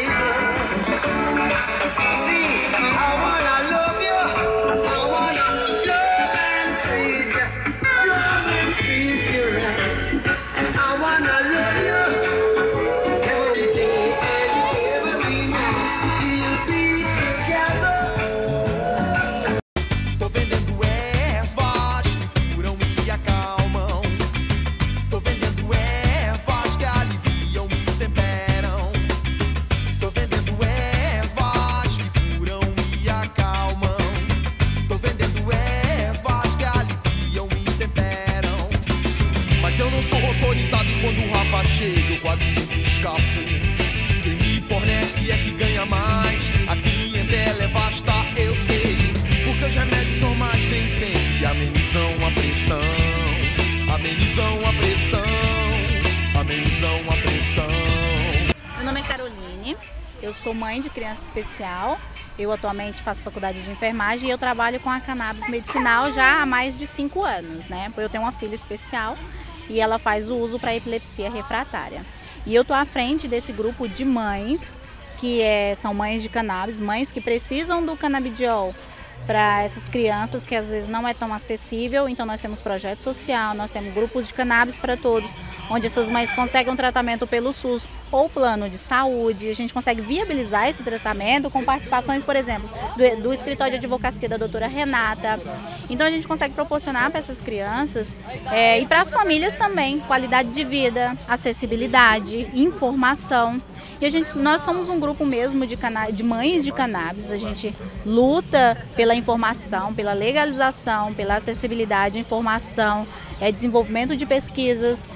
Quando o Rafa chega, eu quase sempre escapo. Quem me fornece é que ganha mais. A clientela é vasta, eu sei. Porque os remédios normais nem sempre amenizam a pressão. Amenizam a pressão. Amenizam a pressão. Meu nome é Caroline, eu sou mãe de criança especial. Eu atualmente faço faculdade de enfermagem e eu trabalho com a cannabis medicinal já há mais de 5 anos, né? Eu tenho uma filha especial e ela faz o uso para epilepsia refratária. E eu estou à frente desse grupo de mães, que são mães de cannabis, mães que precisam do canabidiol para essas crianças que às vezes não é tão acessível. Então nós temos projeto social, nós temos grupos de cannabis para todos, onde essas mães conseguem um tratamento pelo SUS ou plano de saúde. A gente consegue viabilizar esse tratamento com participações, por exemplo, do escritório de advocacia da doutora Renata. Então a gente consegue proporcionar para essas crianças e para as famílias também qualidade de vida, acessibilidade, informação. E nós somos um grupo mesmo de mães de cannabis. A gente luta pela informação, pela legalização, pela acessibilidade, informação, desenvolvimento de pesquisas,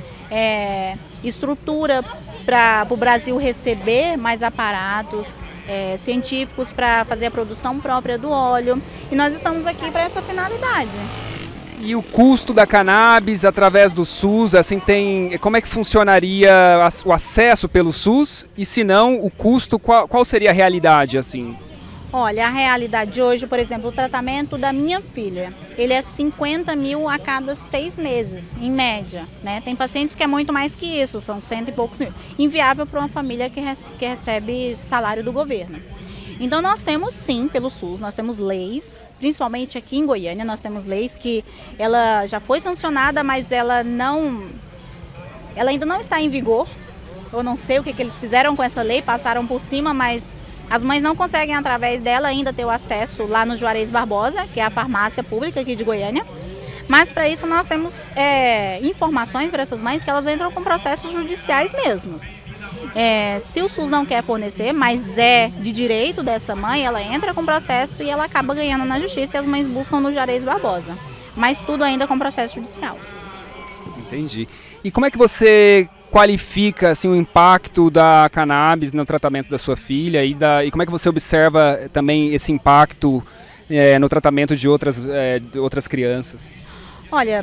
estrutura para o Brasil receber mais aparatos científicos para fazer a produção própria do óleo. E nós estamos aqui para essa finalidade. E o custo da cannabis através do SUS, assim, como é que funcionaria o acesso pelo SUS? E se não, o custo, qual seria a realidade, assim? Olha, a realidade de hoje, por exemplo, o tratamento da minha filha, ele é 50 mil a cada 6 meses, em média, né? Tem pacientes que é muito mais que isso, são 100 e poucos mil. Inviável para uma família que recebe salário do governo. Então nós temos sim, pelo SUS, nós temos leis, principalmente aqui em Goiânia, nós temos leis que ela já foi sancionada, mas ela ainda não está em vigor. Eu não sei o que eles fizeram com essa lei, passaram por cima, mas as mães não conseguem através dela ainda ter o acesso lá no Juarez Barbosa, que é a farmácia pública aqui de Goiânia. Mas para isso nós temos informações para essas mães que elas entram com processos judiciais mesmos. Se o SUS não quer fornecer, mas é de direito dessa mãe, ela entra com processo e ela acaba ganhando na justiça e as mães buscam no Juarez Barbosa. Mas tudo ainda com processo judicial. Entendi. E como é que você qualifica assim, o impacto da cannabis no tratamento da sua filha e como é que você observa também esse impacto no tratamento de outras crianças? Olha,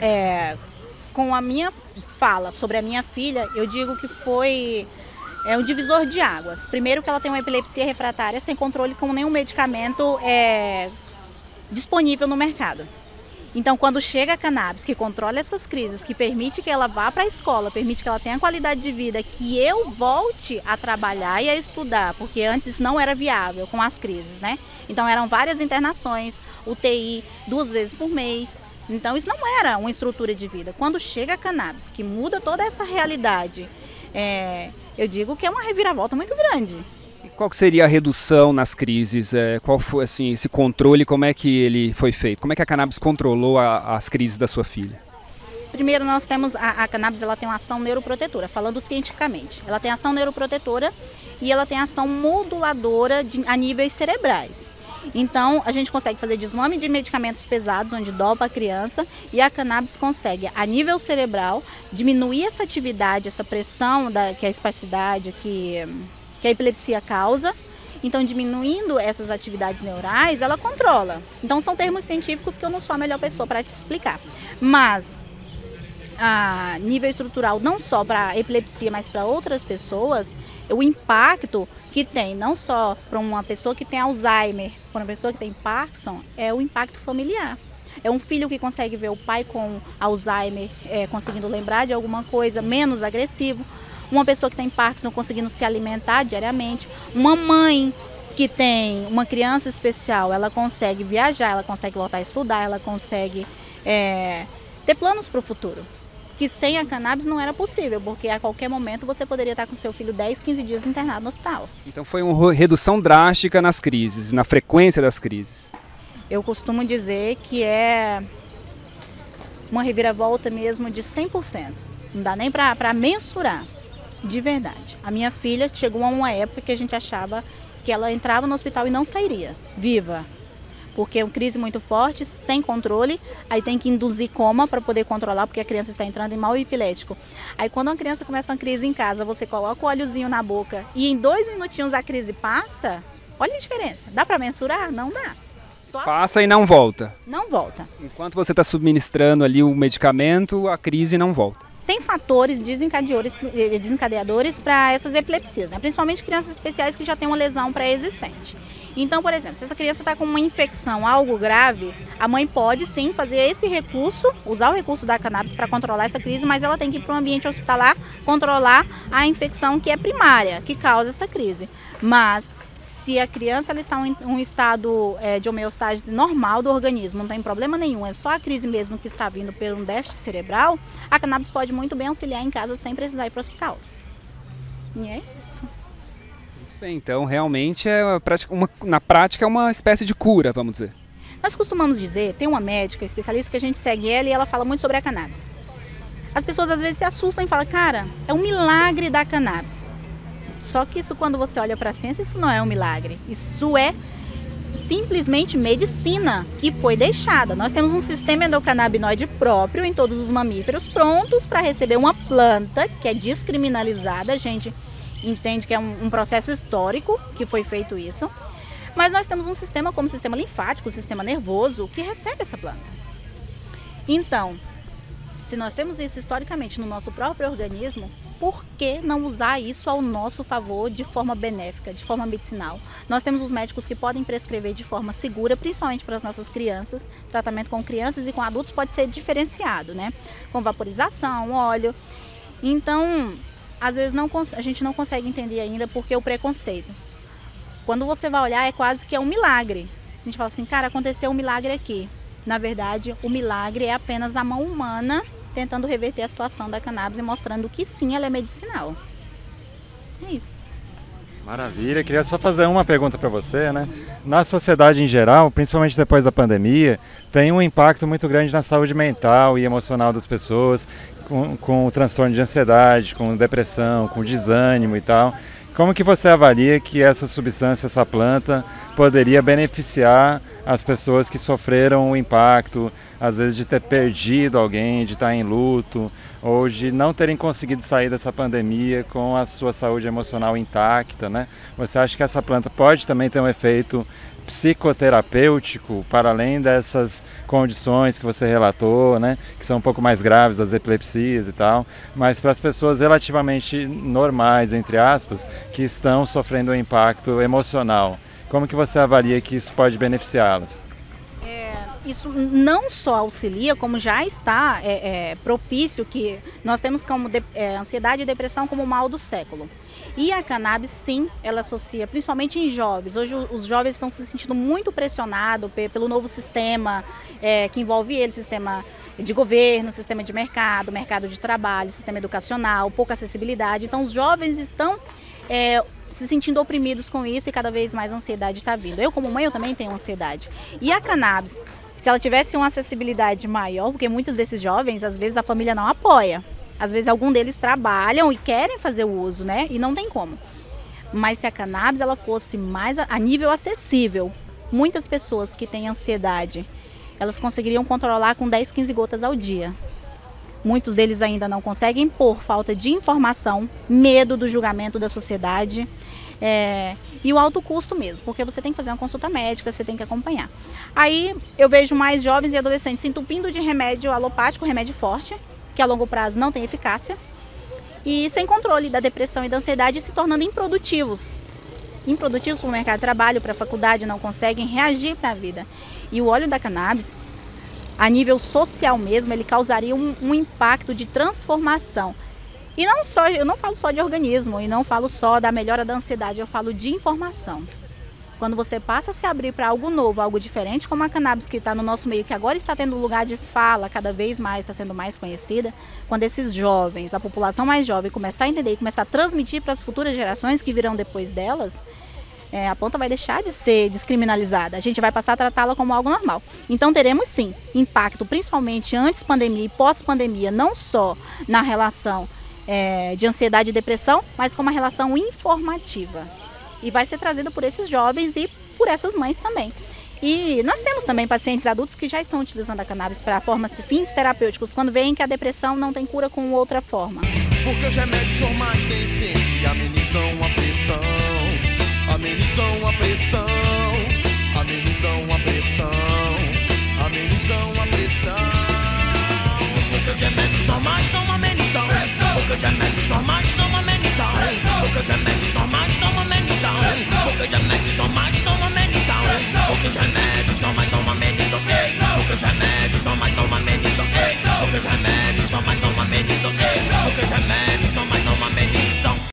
com a minha fala sobre a minha filha, eu digo que foi um divisor de águas. Primeiro que ela tem uma epilepsia refratária sem controle com nenhum medicamento disponível no mercado. Então quando chega a cannabis, que controla essas crises, que permite que ela vá para a escola, permite que ela tenha qualidade de vida, que eu volte a trabalhar e a estudar, porque antes isso não era viável com as crises, né? Então eram várias internações, UTI 2 vezes por mês. Então isso não era uma estrutura de vida. Quando chega a cannabis, que muda toda essa realidade, eu digo que é uma reviravolta muito grande. E qual que seria a redução nas crises? Qual foi assim, esse controle, como é que ele foi feito? Como é que a cannabis controlou as crises da sua filha? Primeiro nós temos, a cannabis ela tem uma ação neuroprotetora, falando cientificamente. Ela tem ação neuroprotetora e ela tem ação moduladora a níveis cerebrais. Então, a gente consegue fazer desmame de medicamentos pesados, onde dopa a criança, e a cannabis consegue, a nível cerebral, diminuir essa atividade, essa pressão que a espasticidade, que a epilepsia causa. Então, diminuindo essas atividades neurais, ela controla. Então, são termos científicos que eu não sou a melhor pessoa para te explicar. Mas, a nível estrutural, não só para a epilepsia, mas para outras pessoas, o impacto que tem, não só para uma pessoa que tem Alzheimer, para uma pessoa que tem Parkinson, é o impacto familiar. É um filho que consegue ver o pai com Alzheimer conseguindo lembrar de alguma coisa, menos agressivo. uma pessoa que tem Parkinson conseguindo se alimentar diariamente, uma mãe que tem uma criança especial, ela consegue viajar, ela consegue voltar a estudar, ela consegue ter planos para o futuro. Que sem a cannabis não era possível, porque a qualquer momento você poderia estar com seu filho 10, 15 dias internado no hospital. Então foi uma redução drástica nas crises, na frequência das crises. Eu costumo dizer que é uma reviravolta mesmo de 100%. Não dá nem para mensurar, de verdade. A minha filha chegou a uma época que a gente achava que ela entrava no hospital e não sairia, viva. Porque é uma crise muito forte, sem controle, aí tem que induzir coma para poder controlar, porque a criança está entrando em mal epilético. Aí quando uma criança começa uma crise em casa, você coloca o óleozinho na boca e em 2 minutinhos a crise passa, olha a diferença. Dá para mensurar? Não dá. Só passa e não volta. Não volta. Enquanto você está subministrando ali o medicamento, a crise não volta. Tem fatores desencadeadores para essas epilepsias, né? Principalmente crianças especiais que já têm uma lesão pré-existente. Então, por exemplo, se essa criança está com uma infecção, algo grave, a mãe pode sim fazer esse recurso, usar o recurso da cannabis para controlar essa crise, mas ela tem que ir para um ambiente hospitalar controlar a infecção que é primária, que causa essa crise. Mas se a criança ela está em um estado de homeostase normal do organismo, não tem problema nenhum, é só a crise mesmo que está vindo por um déficit cerebral, a cannabis pode muito bem auxiliar em casa sem precisar ir para o hospital. E é isso. Muito bem, então realmente na prática é uma espécie de cura, vamos dizer. Nós costumamos dizer, tem uma médica especialista que a gente segue ela e ela fala muito sobre a cannabis. As pessoas às vezes se assustam e falam, cara, é um milagre da cannabis. Só que isso, quando você olha para a ciência, isso não é um milagre. Isso é simplesmente medicina que foi deixada. Nós temos um sistema endocannabinoide próprio em todos os mamíferos, prontos para receber uma planta que é descriminalizada. A gente entende que é um processo histórico que foi feito isso. Mas nós temos um sistema como o sistema linfático, o sistema nervoso, que recebe essa planta. Então, se nós temos isso historicamente no nosso próprio organismo, por que não usar isso ao nosso favor de forma benéfica, de forma medicinal? Nós temos os médicos que podem prescrever de forma segura, principalmente para as nossas crianças. Tratamento com crianças e com adultos pode ser diferenciado, né? Com vaporização, óleo. Então, às vezes a gente não consegue entender ainda porque o preconceito. Quando você vai olhar, é quase que é um milagre. A gente fala assim, cara, aconteceu um milagre aqui. Na verdade, o milagre é apenas a mão humana tentando reverter a situação da cannabis e mostrando que sim, ela é medicinal. É isso. Maravilha, queria só fazer uma pergunta para você, né? Na sociedade em geral, principalmente depois da pandemia, tem um impacto muito grande na saúde mental e emocional das pessoas, com o transtorno de ansiedade, com depressão, com desânimo e tal. Como que você avalia que essa substância, essa planta, poderia beneficiar as pessoas que sofreram o impacto, às vezes de ter perdido alguém, de estar em luto, ou de não terem conseguido sair dessa pandemia com a sua saúde emocional intacta, né? Você acha que essa planta pode também ter um efeito psicoterapêutico, para além dessas condições que você relatou, né, que são um pouco mais graves, das epilepsias e tal, mas para as pessoas relativamente normais, entre aspas, que estão sofrendo um impacto emocional, como que você avalia que isso pode beneficiá-las? Isso não só auxilia, como já está propício, que nós temos como ansiedade e depressão como mal do século. E a cannabis, sim, ela associa, principalmente em jovens. Hoje os jovens estão se sentindo muito pressionados pelo novo sistema que envolve eles, sistema de governo, sistema de mercado, mercado de trabalho, sistema educacional, pouca acessibilidade. Então os jovens estão se sentindo oprimidos com isso e cada vez mais a ansiedade está vindo. Eu, como mãe, eu também tenho ansiedade. E a cannabis, se ela tivesse uma acessibilidade maior, porque muitos desses jovens, às vezes a família não apoia. Às vezes algum deles trabalham e querem fazer o uso, né? E não tem como. Mas se a cannabis ela fosse mais a nível acessível, muitas pessoas que têm ansiedade, elas conseguiriam controlar com 10, 15 gotas ao dia. Muitos deles ainda não conseguem por falta de informação, medo do julgamento da sociedade e o alto custo mesmo, porque você tem que fazer uma consulta médica, você tem que acompanhar. Aí eu vejo mais jovens e adolescentes se entupindo de remédio alopático, remédio forte, que a longo prazo não tem eficácia, e sem controle da depressão e da ansiedade, se tornando improdutivos. Improdutivos para o mercado de trabalho, para a faculdade, não conseguem reagir para a vida. E o óleo da cannabis, a nível social mesmo, ele causaria um impacto de transformação E não só, eu não falo só de organismo e não falo só da melhora da ansiedade, eu falo de informação. Quando você passa a se abrir para algo novo, algo diferente, como a cannabis que está no nosso meio, que agora está tendo lugar de fala, cada vez mais está sendo mais conhecida, quando esses jovens, a população mais jovem, começar a entender e começar a transmitir para as futuras gerações que virão depois delas, a planta vai deixar de ser descriminalizada, a gente vai passar a tratá-la como algo normal. Então teremos sim impacto, principalmente antes pandemia e pós-pandemia, não só na relação de ansiedade e depressão, mas como uma relação informativa. E vai ser trazido por esses jovens e por essas mães também. E nós temos também pacientes adultos que já estão utilizando a cannabis para fins terapêuticos, quando veem que a depressão não tem cura com outra forma. Porque os remédios normais nem sempre amenizam a pressão, amenizam a pressão, amenizam a pressão, amenizam a pressão. Porque os remédios normais não amenizam, porque os remédios normais não amenizam, porque os remédios